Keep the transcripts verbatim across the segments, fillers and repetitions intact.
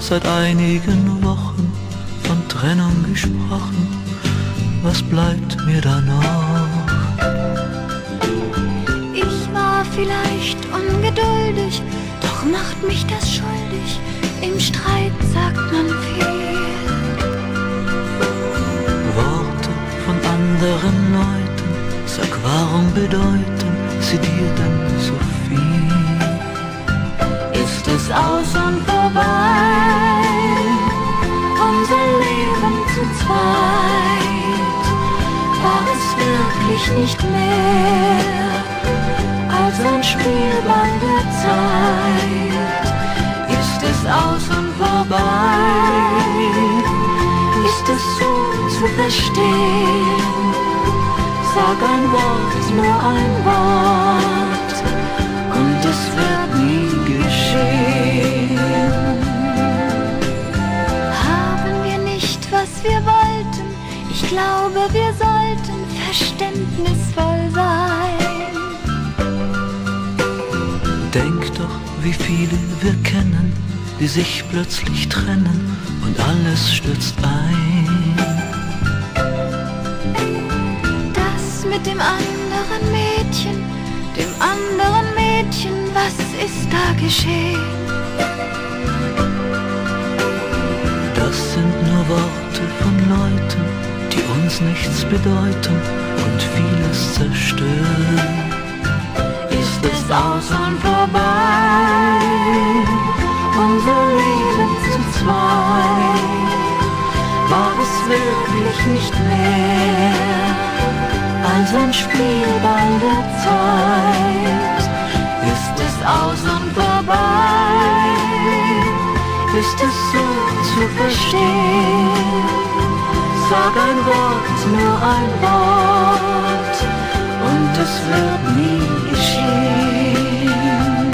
seit einigen Wochen von Trennung gesprochen. Was bleibt mir da noch? Ich war vielleicht ungeduldig, doch macht mich das schuldig. Im Streit sagt man viel. Worte von anderen Leuten, sag, warum bedeuten sie dir denn so viel? Ist es aus und vorbei, unser Leben zu zweit? War es wirklich nicht mehr als ein Spielball der Zeit? Ist es aus und vorbei? Ist es so zu verstehen? Sag ein Wort, nur ein Wort, und es wird nie geschehen. Haben wir nicht, was wir wollten? Ich glaube, wir sollten verständnisvoll sein. Denk doch, wie viele wir kennen, die sich plötzlich trennen und alles stürzt ein. Das mit dem anderen Mädchen, dem anderen Mädchen, was ist da geschehen? Das sind nur Worte von Leuten, die uns nichts bedeuten und vieles zerstören. Ist es aus und vorbei, unser Leben zu zweit? War es wirklich nicht mehr als ein Spielball der Zeit? Ist es aus und vorbei? Ist es so zu verstehen? Sag ein Wort, nur ein Wort, und es wird nie geschehen.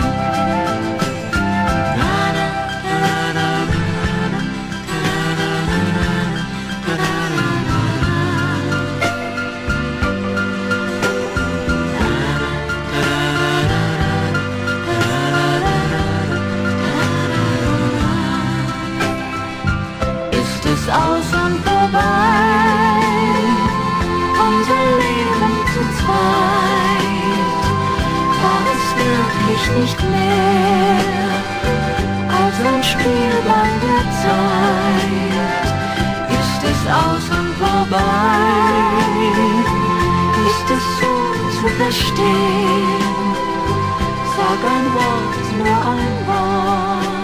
Ist es aus und vorbei, unser Leben zu zweit? War es wirklich nicht mehr als ein Spielball der Zeit? Ist es aus und vorbei? Ist es so zu verstehen? Sag ein Wort, nur ein Wort.